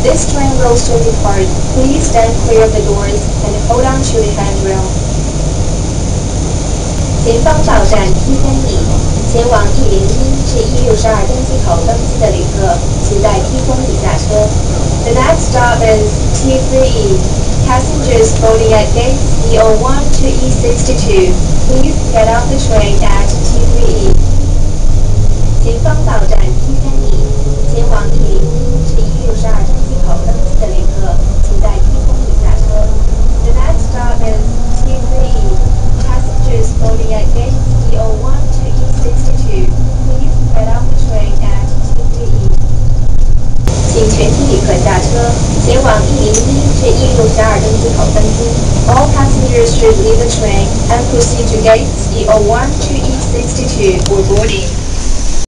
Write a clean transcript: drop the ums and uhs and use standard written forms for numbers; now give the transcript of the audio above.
This train will soon depart. Please stand clear of the doors and hold on to the handrail. 前方到站 T31，前往101至162登机口登机的旅客，请在梯峰底下车。The next stop is T3E. Passengers boarding at gates E01 to E62. Please get off the train at T3E. 前方到站 T31，前往101至162登机口登机的旅客，请在梯峰底下车。The next stop is T3E. Passengers boarding at gates E01 to E62. Please get off the train at T3E. 请全体旅客下车，前往101至162登机口登机。All passengers should leave the train and proceed to gates E01 to E62 for boarding.